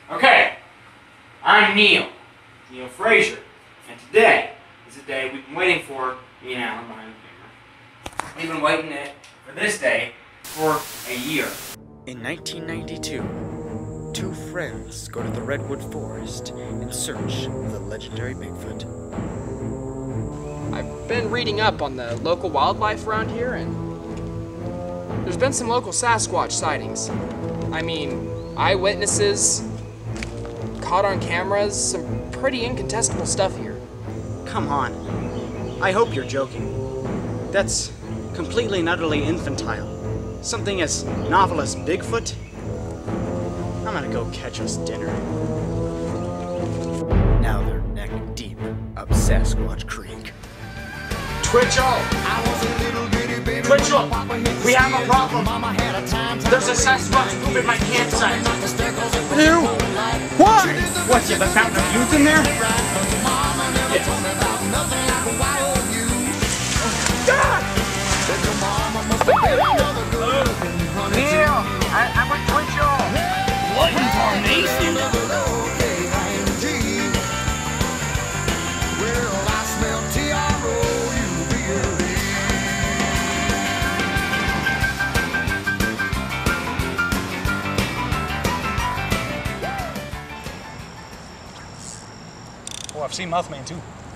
Okay, I'm Neil Frazier, and today is the day we've been waiting for. Me and Alan behind the camera. We've been waiting for this day for a year. In 1992, two friends go to the Redwood Forest in search of the legendary Bigfoot. I've been reading up on the local wildlife around here, and there's been some local Sasquatch sightings. I mean, eyewitnesses, caught on cameras, some pretty incontestable stuff here. Come on. I hope you're joking. That's completely and utterly infantile. Something as novel as Bigfoot? I'm gonna go catch us dinner. Now they're neck deep up Sasquatch Creek. Twitchell! Twitchell! We have a problem! There's a Sasquatch poop at my campsite! Ew! Why? What, you have a fountain of youth in there? Neil! I'm with Twitchell! What incarnation? Oh, I've seen Mothman too.